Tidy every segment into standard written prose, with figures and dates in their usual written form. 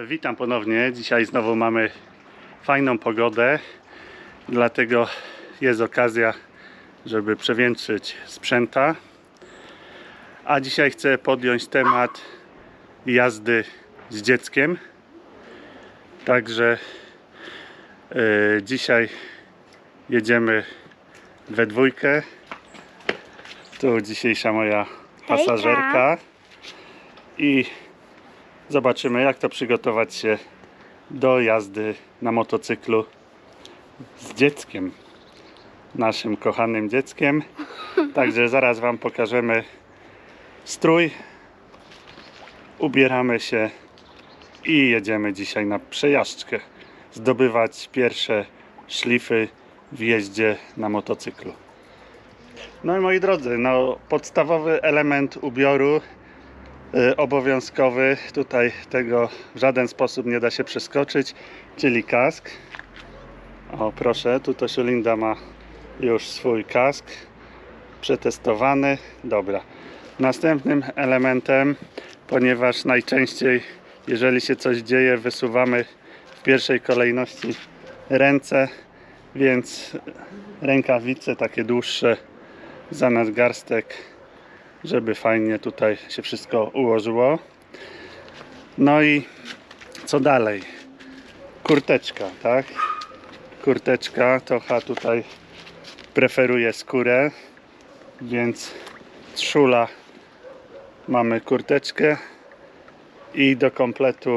Witam ponownie. Dzisiaj znowu mamy fajną pogodę, dlatego jest okazja, żeby przewietrzyć sprzęta. A dzisiaj chcę podjąć temat jazdy z dzieckiem. Także dzisiaj jedziemy we dwójkę. Tu dzisiejsza moja pasażerka. I zobaczymy, jak to przygotować się do jazdy na motocyklu z dzieckiem, naszym kochanym dzieckiem. Także zaraz Wam pokażemy strój, ubieramy się i jedziemy dzisiaj na przejażdżkę, zdobywać pierwsze szlify w jeździe na motocyklu. No i moi drodzy, podstawowy element ubioru obowiązkowy, tutaj tego w żaden sposób nie da się przeskoczyć, czyli kask. O proszę, tutaj Linda ma już swój kask przetestowany. Dobra. Następnym elementem, ponieważ najczęściej jeżeli się coś dzieje, wysuwamy w pierwszej kolejności ręce, więc rękawice takie dłuższe za nadgarstek, żeby fajnie tutaj się wszystko ułożyło. No i co dalej? Kurteczka, tak? Kurteczka, Tocha tutaj preferuje skórę, więc szula mamy kurteczkę i do kompletu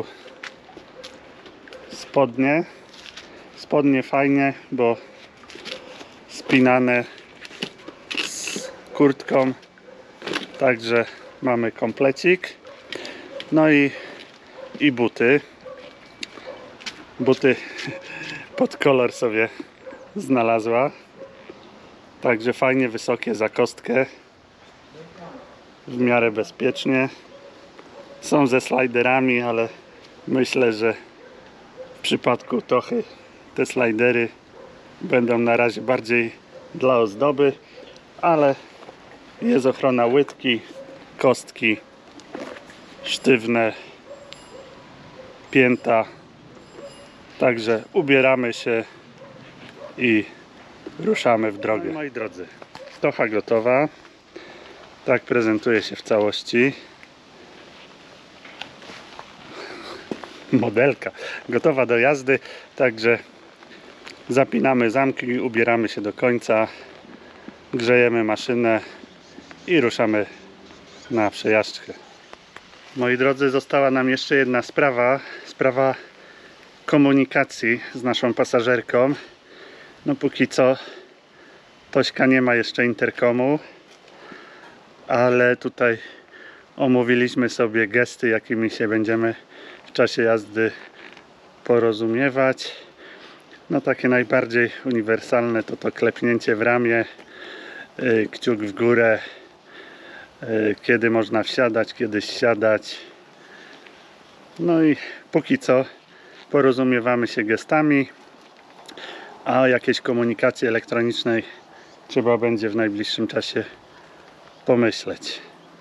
spodnie. Spodnie fajnie, bo spinane z kurtką. Także mamy komplecik. No i buty. Buty pod kolor sobie znalazła. Także fajnie wysokie, za kostkę. W miarę bezpiecznie. Są ze sliderami, ale myślę, że w przypadku Tochy te slidery będą na razie bardziej dla ozdoby, ale jest ochrona łydki, kostki, sztywne, pięta. Także ubieramy się i ruszamy w drogę. No, moi drodzy, Tocha gotowa. Tak prezentuje się w całości. Modelka gotowa do jazdy. Także zapinamy zamki, ubieramy się do końca, grzejemy maszynę i ruszamy na przejażdżkę. Moi drodzy, została nam jeszcze jedna sprawa komunikacji z naszą pasażerką. No póki co Tośka nie ma jeszcze interkomu, ale tutaj omówiliśmy sobie gesty, jakimi się będziemy w czasie jazdy porozumiewać. No takie najbardziej uniwersalne to klepnięcie w ramię, kciuk w górę, kiedy można wsiadać, kiedy zsiadać. No i póki co porozumiewamy się gestami, a o jakiejś komunikacji elektronicznej trzeba będzie w najbliższym czasie pomyśleć.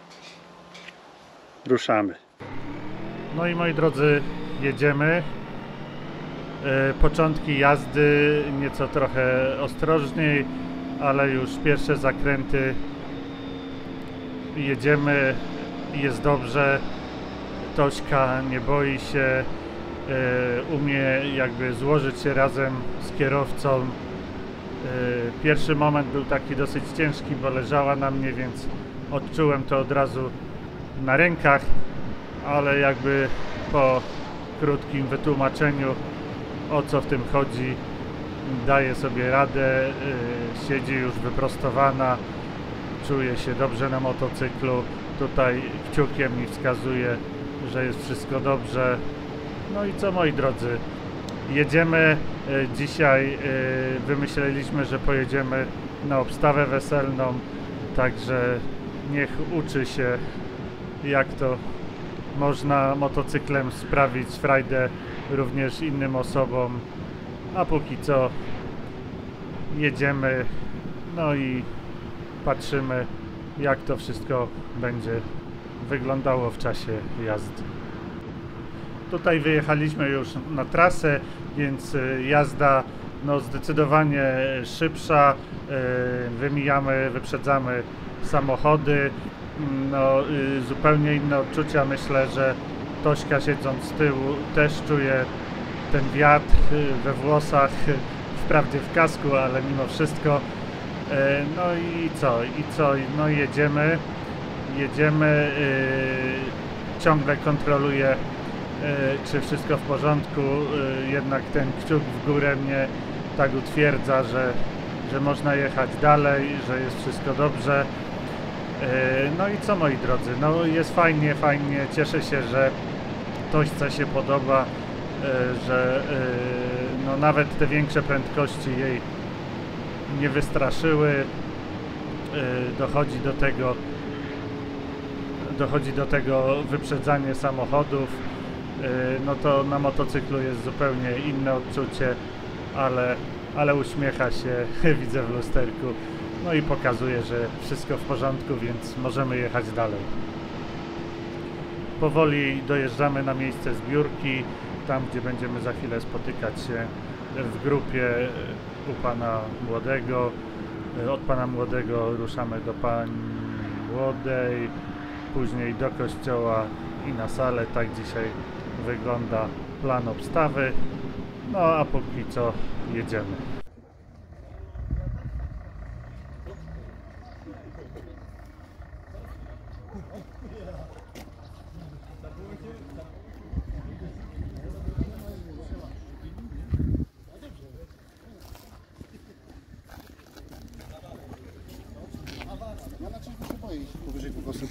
Ruszamy. No i moi drodzy, jedziemy. Początki jazdy nieco trochę ostrożniej, ale już pierwsze zakręty jedziemy, jest dobrze. Tośka nie boi się, umie jakby złożyć się razem z kierowcą. Pierwszy moment był taki dosyć ciężki, bo leżała na mnie, więc odczułem to od razu na rękach, ale jakby po krótkim wytłumaczeniu, o co w tym chodzi, daje sobie radę, siedzi już wyprostowana, czuje się dobrze na motocyklu. Tutaj kciukiem mi wskazuje, że jest wszystko dobrze. No i co, moi drodzy, jedziemy. Dzisiaj wymyśleliśmy, że pojedziemy na obstawę weselną, także niech uczy się, jak to można motocyklem sprawić frajdę również innym osobom. A póki co jedziemy, no i patrzymy, jak to wszystko będzie wyglądało w czasie jazdy. Tutaj wyjechaliśmy już na trasę, więc jazda no, zdecydowanie szybsza, wyprzedzamy samochody, no, zupełnie inne odczucia. Myślę, że Tośka siedząc z tyłu też czuje ten wiatr we włosach, wprawdzie w kasku, ale mimo wszystko. No i co? No jedziemy, ciągle kontroluję, czy wszystko w porządku, jednak ten kciuk w górę mnie tak utwierdza, że można jechać dalej, że jest wszystko dobrze. No i co, moi drodzy, no jest fajnie, cieszę się, że Tośce się podoba, że no nawet te większe prędkości jej nie wystraszyły. Dochodzi do tego wyprzedzanie samochodów. No to na motocyklu jest zupełnie inne odczucie, ale uśmiecha się, widzę w lusterku, no i pokazuje, że wszystko w porządku, więc możemy jechać dalej. Powoli dojeżdżamy na miejsce zbiórki, tam gdzie będziemy za chwilę spotykać się w grupie u pana Młodego. Od pana Młodego ruszamy do pani Młodej, później do kościoła i na salę. Tak dzisiaj wygląda plan obstawy. No a póki co jedziemy. Ja na czymś się boję, jeśli powyżej po prostu.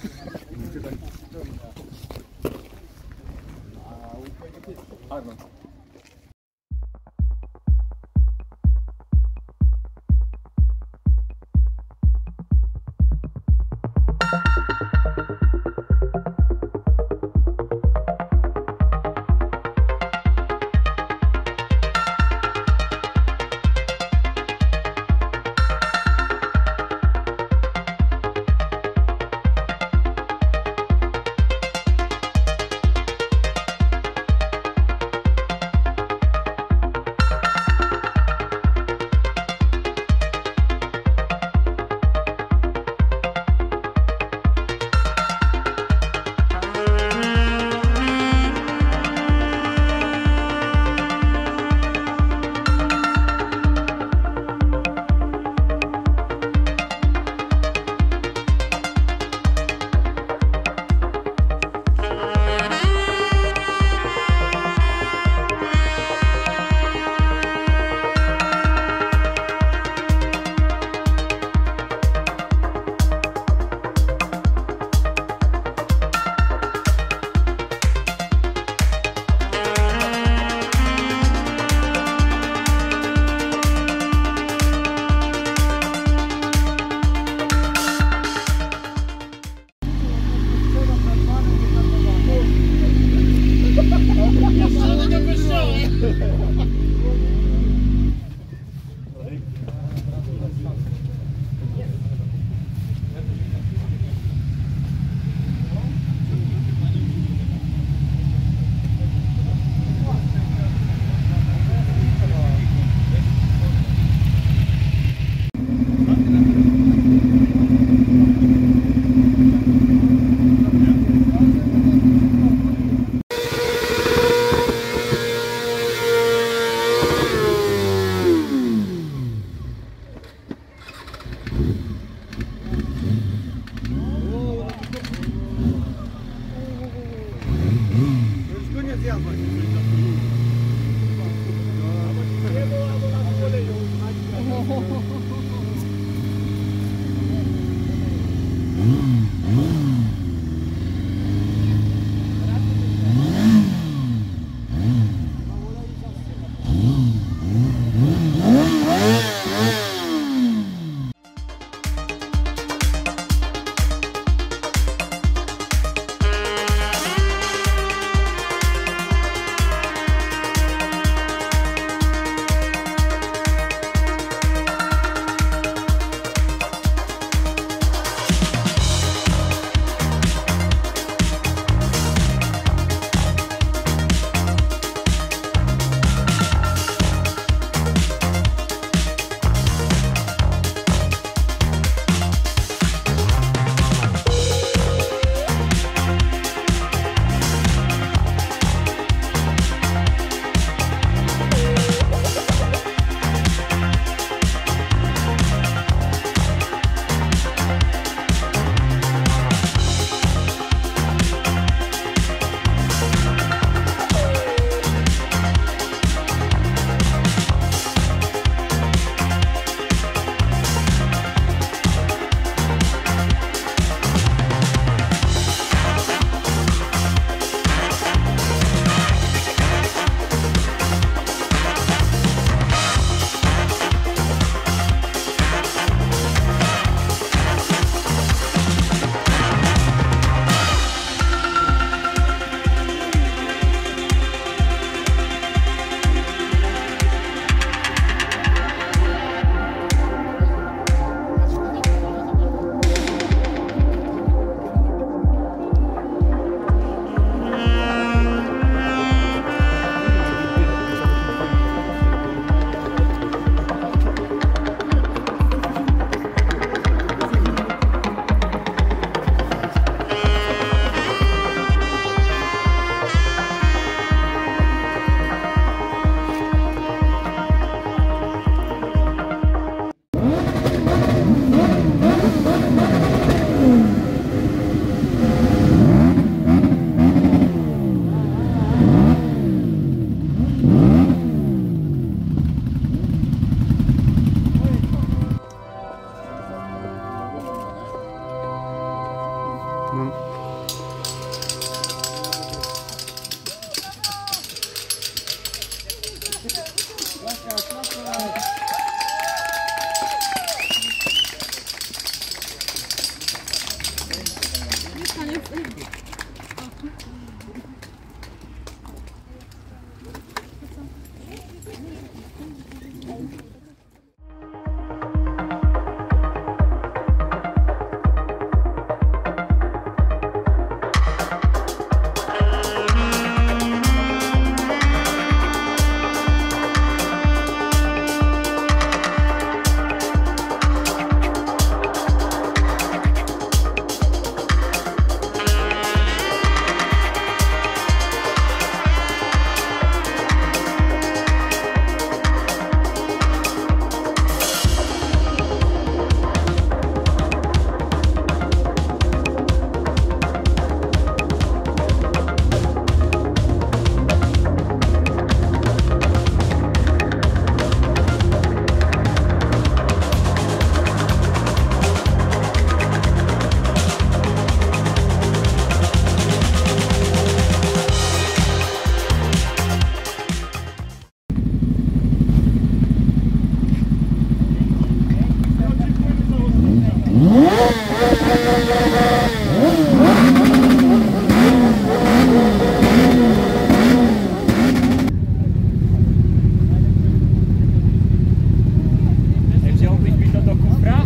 Wziąłbyś mi to do kufra?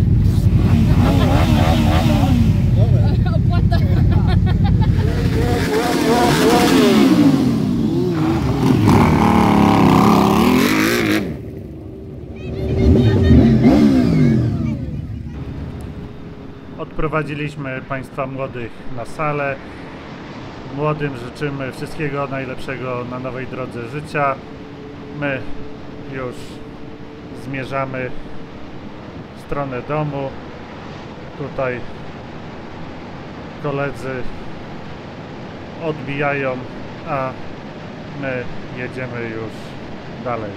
Odprowadziliśmy Państwa młodych na salę. Młodym życzymy wszystkiego najlepszego na nowej drodze życia. My już zmierzamy w stronę domu. Tutaj koledzy odbijają, a my jedziemy już dalej.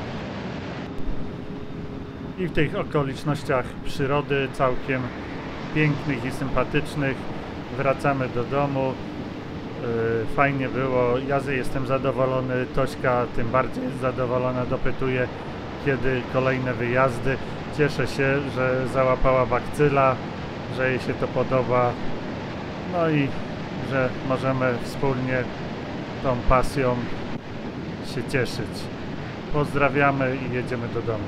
I w tych okolicznościach przyrody całkiem pięknych i sympatycznych wracamy do domu. Fajnie było, ja jestem zadowolony, Tośka tym bardziej jest zadowolona, dopytuje kiedy kolejne wyjazdy. Cieszę się, że załapała bakcyla, że jej się to podoba, no i że możemy wspólnie tą pasją się cieszyć. Pozdrawiamy i jedziemy do domu.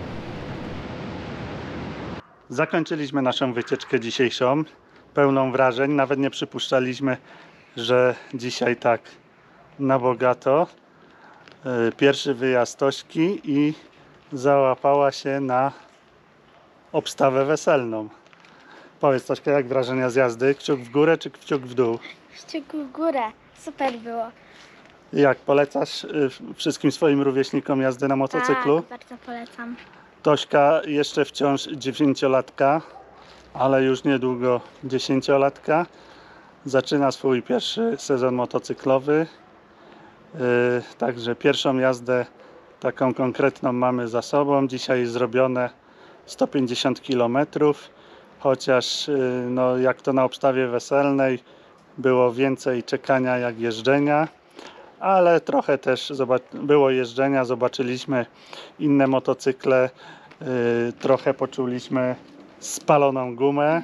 Zakończyliśmy naszą wycieczkę dzisiejszą, pełną wrażeń. Nawet nie przypuszczaliśmy, że dzisiaj tak na bogato. Pierwszy wyjazd Tośki i załapała się na obstawę weselną. Powiedz Tośka, jak wrażenia z jazdy? Kciuk w górę czy kciuk w dół? Kciuk w górę. Super było. Jak polecasz wszystkim swoim rówieśnikom jazdy na motocyklu? Tak, bardzo polecam. Tośka jeszcze wciąż 9-latka, ale już niedługo 10-latka. Zaczyna swój pierwszy sezon motocyklowy. Także pierwszą jazdę taką konkretną mamy za sobą. Dzisiaj zrobione 150 km, chociaż no, jak to na obstawie weselnej było więcej czekania jak jeżdżenia, ale trochę też było jeżdżenia, zobaczyliśmy inne motocykle, trochę poczuliśmy spaloną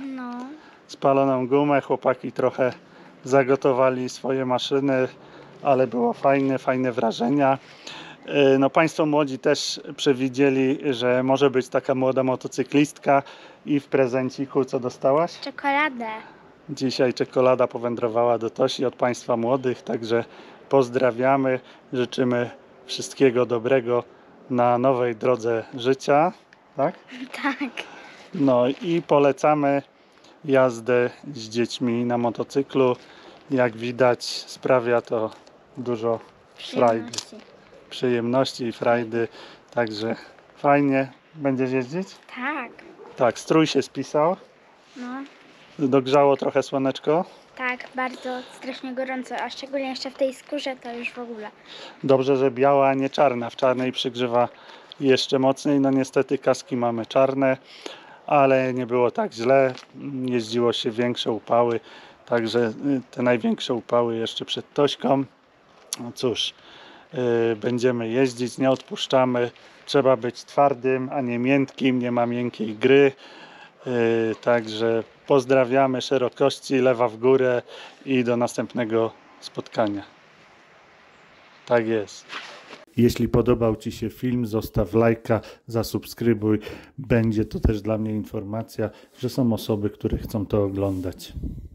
gumę, chłopaki trochę zagotowali swoje maszyny, ale było fajne wrażenia. No, Państwo młodzi też przewidzieli, że może być taka młoda motocyklistka i w prezenciku co dostałaś? Czekoladę. Dzisiaj czekolada powędrowała do Tosi od Państwa młodych, także pozdrawiamy, życzymy wszystkiego dobrego na nowej drodze życia, tak? Tak. No i polecamy jazdę z dziećmi na motocyklu. Jak widać, sprawia to dużo frajdy, przyjemności i frajdy, także fajnie. Będziesz jeździć? Tak. Tak, strój się spisał, No. dogrzało trochę słoneczko. Tak, bardzo strasznie gorąco, a szczególnie jeszcze w tej skórze to już w ogóle. Dobrze, że biała, a nie czarna. W czarnej przygrzewa jeszcze mocniej. No niestety kaski mamy czarne, ale nie było tak źle. Jeździło się większe upały, także te największe upały jeszcze przed Tośką. No cóż, będziemy jeździć, nie odpuszczamy. Trzeba być twardym, a nie miękkim, nie ma miękkiej gry. Także pozdrawiamy, szerokości, lewa w górę i do następnego spotkania. Tak jest. Jeśli podobał Ci się film, zostaw lajka, zasubskrybuj. Będzie to też dla mnie informacja, że są osoby, które chcą to oglądać.